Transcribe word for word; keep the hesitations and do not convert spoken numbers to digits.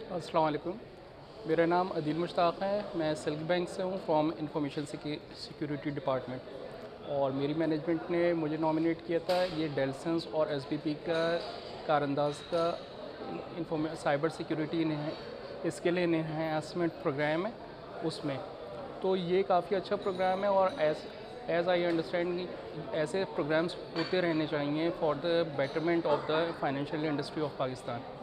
अस्सलाम वालेकुम। मेरा नाम अदील मुश्ताक है। मैं सिल्क बैंक से हूँ, फ्रॉम इंफॉर्मेशन सिक्योरिटी डिपार्टमेंट। और मेरी मैनेजमेंट ने मुझे नॉमिनेट किया था ये डेल्सन्स और एसबीपी का कारअंदाज का इंफॉर्मे साइबर सिक्योरिटी है, इसके लिए एनहांसमेंट प्रोग्राम है उसमें। तो ये काफ़ी अच्छा प्रोग्राम है और एज एज आई अंडरस्टैंड ऐसे प्रोग्राम्स होते रहने चाहिए for the betterment of the financial industry of Pakistan.